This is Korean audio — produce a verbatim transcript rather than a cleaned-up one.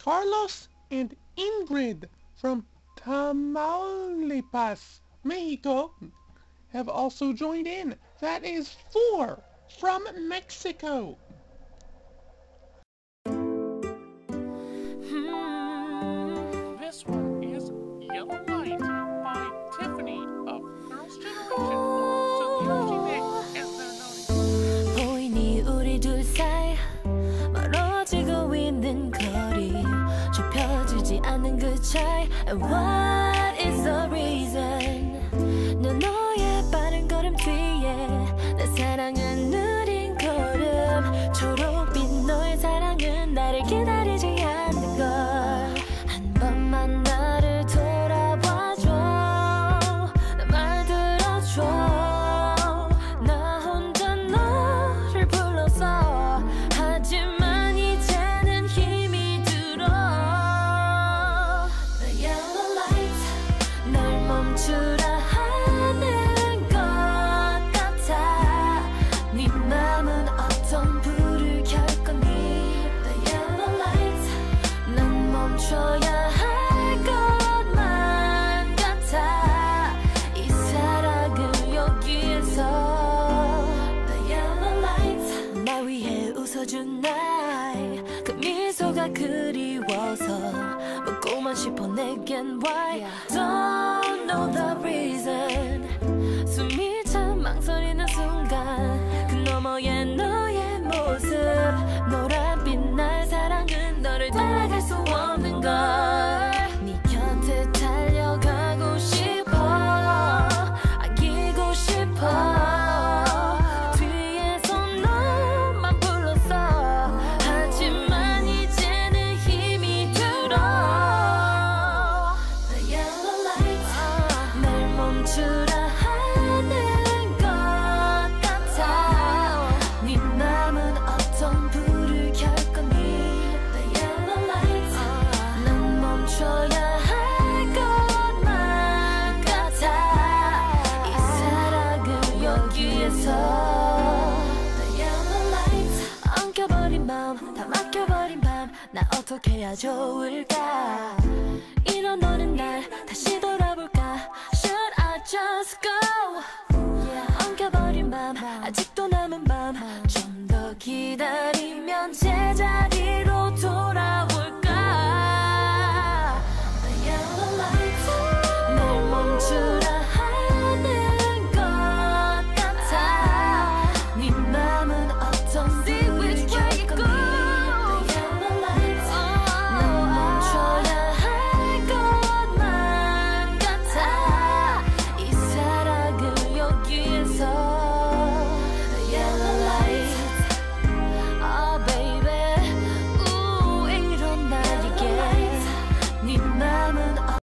Carlos and Ingrid from Tamaulipas, Mexico, have also joined in. That is four from Mexico. This one is Yellow Light by Tiffany of Girls' Generation. So Yoshi Nick as they're known. 보이니 우리 둘 사이 멀어지고 있는 거리 좁혀지지 않는 그 차이 And what is the reason 넌 너의 빠른 걸음 뒤에 내 사랑은 느린 걸음 초록빛 너의 사랑은 나를 기다리지 않는 걸 한 번만 나를 돌아봐줘 내 말 들어줘 나 혼자 너를 불러서 하지만 이제는 힘이 들어 The yellow light 날 멈추라 하는 것 같아 네 맘은 어떤 불을 켤 거니 The yellow light 난 멈춰야 할 것만 같아 이 사랑을 여기에서 The yellow light 날 위해 웃어준 날 그 미소가 그리워서 묻고만 싶어 내겐 Why Don't know the reason 숨이 참 망설이는 순간 그 너머의 너의 모습 노란빛 날 사랑은 너를 따라갈 수 없는 걸 네 곁에 달려가고 싶어 안기고 싶어 뒤에서 너만 불렀어 하지만 이제는 힘이 들어 The yellow light 날 멈추라 하는 것 같아 네 맘은 어떤 불을 켤 거니 The yellow light 난 멈춰야 할 것만 같아 이 사랑을 여기에서 The yellow light 엉켜버린 마음 다 막혀버린 밤 나 어떻게 해야 좋을까 이런 너는 날 다시 돌아볼까 Should I just go 엉켜버린 맘 아직도 남은 밤 좀 더 기다리면 제자